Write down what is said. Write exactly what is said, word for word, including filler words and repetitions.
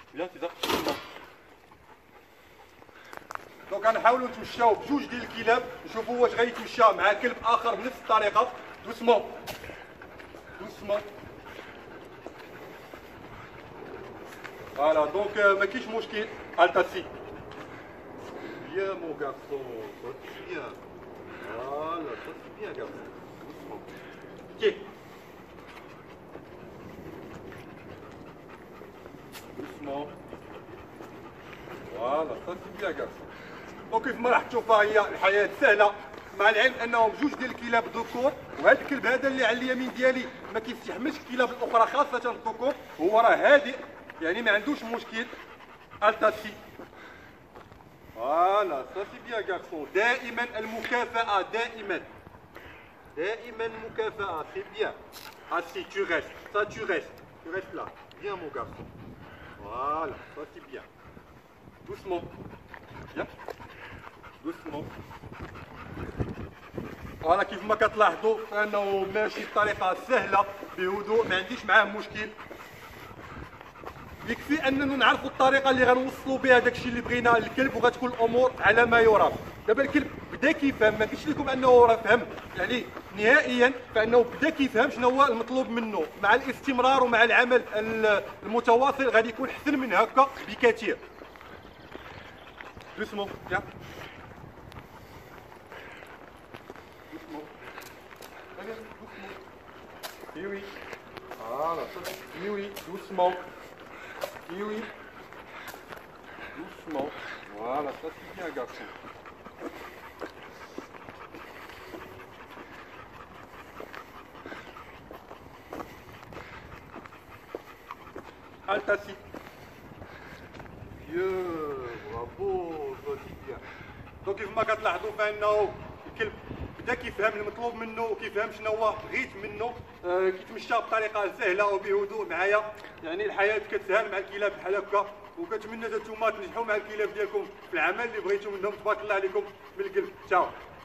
لا تقدر تشوف. دونك غنحاولوا نتمشاو بجوج ديال الكلاب نشوفوا واش غيتمشى مع كلب اخر بنفس الطريقه. دوسمون دوسمون. فوالا دونك ما كاينش مشكل. التاسي بيان مون غارسون سي بيان. فوالا سي بيان غارسون. دوسمون كي doucement. فوالا سا سي بيان غارسون. دونك كيف ما راح تشوفها هي الحياه سهله، مع العلم انهم بجوج ديال الكلاب ذكور، وهذا الكلب هذا اللي على اليمين ديالي ما كيستحملش الكلاب الاخرى خاصه الذكور، هو راه هادئ يعني ما عندوش مشكل. التاسي فوالا سا سي بيان غارسون. دائما المكافاه، دائما دائما المكافاه. سي بيان. اسي tu restes, ça tu restes, tu restes là. Bien mon garçon. Voilà, ça c'est bien. Doucement. Bien. Doucement. فوالا كيف ما كتلاحظوا فانه ماشي بطريقه سهله بهدوء، ما عنديش معاه مشكل. يكفي اننا نعرفوا الطريقه اللي غنوصلوا بها داكشي اللي بغينا للكلب، وغتكون الامور على ما يرام. دابا الكلب بدا كيفهم، ما قلتش لكم انه راه فهم يعني نهائيا، فانه بدا كيفهم شنو هو المطلوب منه. مع الاستمرار ومع العمل المتواصل غادي يكون احسن من هكا بكثير. دوسمون يا دوسمون. Oui, oui. Voilà, oui, oui, doucement. Oui, oui. Doucement. Voilà, ça c'est bien, garçon. Altassi. Dieu, bravo, ça c'est bien. Donc كيفما كتلاحظوا فانه الكلب بدا كيفهم المطلوب منه وكيفهم شنو هو بغيت منه. آه كيتمشى بطريقه سهله وبهدوء معايا، يعني الحياه كتسهل مع الكلاب بحال هكا. وكنتمنى نتوما تنجحوا مع الكلاب ديالكم في العمل اللي بغيتو منهم. تبارك الله عليكم من القلب. تشاو.